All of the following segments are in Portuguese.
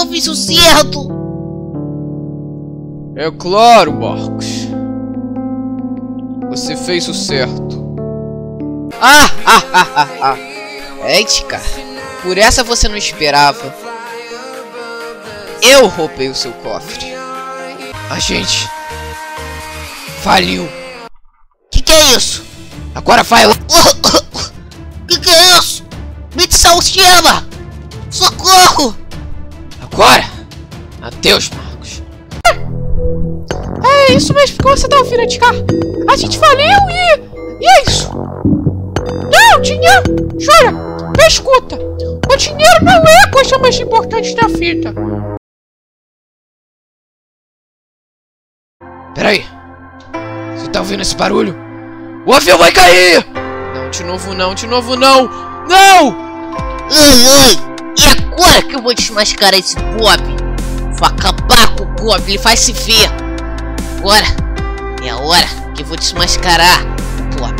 eu fiz o certo. É claro, Marcos. Você fez o certo. Edgar, por essa você não esperava. Eu roubei o seu cofre. A gente faliu. Que é isso? Agora vai lá. Que é isso? Me salva! Socorro! Agora! Adeus, Marcos. É isso mesmo que você tá ouvindo, Edgar. A gente faliu e é isso. Não, dinheiro! Jura, me escuta. O dinheiro não é a coisa mais importante da vida. Peraí. Você tá ouvindo esse barulho? O avião vai cair! Não, de novo não. Não! Ai! E agora que eu vou desmascarar esse Bob? Vou acabar com o Bob, ele vai se ver. Agora é a hora que eu vou desmascarar o Bob.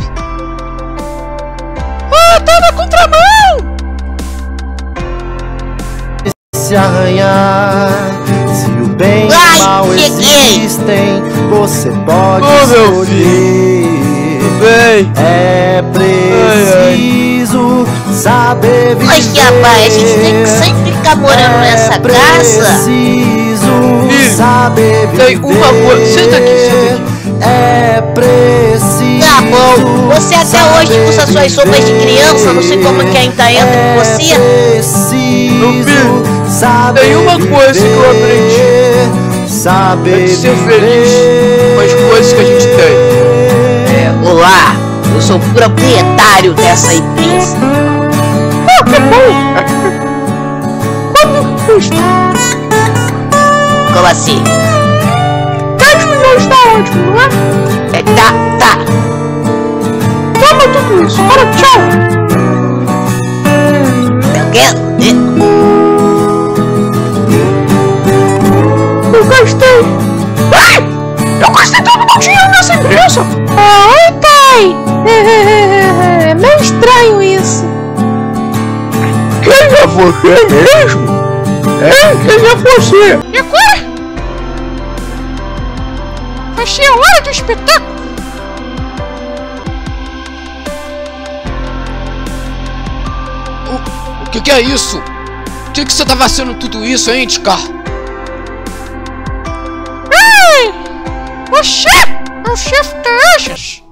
Tá na contramão! Se arranhar, se o bem e o mal existem, você pode escolher. Bem. É preciso saber viver. Mas rapaz, a gente tem que sempre ficar morando nessa casa. Preciso saber viver. Tem uma coisa. Senta aqui. É preciso. Tá bom, você até hoje usa suas roupas de criança, não sei como que ainda entra com você. Meu filho, tem uma coisa que eu aprendi. Saber ser feliz com as coisas que a gente tem. Olá, eu sou o proprietário dessa empresa. Que bom! Quanto custa? Como assim? 10 milhões tá ótimo, não é? Tá. Toma tudo isso, para, tchau! Eu quero. Eu gastei! Ai! Eu gastei todo o meu dinheiro nessa empresa! Oi, Kai! É meio estranho isso. Quem é você mesmo? Quem é você? E agora? Vai ser a hora do espetáculo! O que é isso? Por que você tava sendo tudo isso, hein, Edgar? Ei! Você é o chefe Taxas!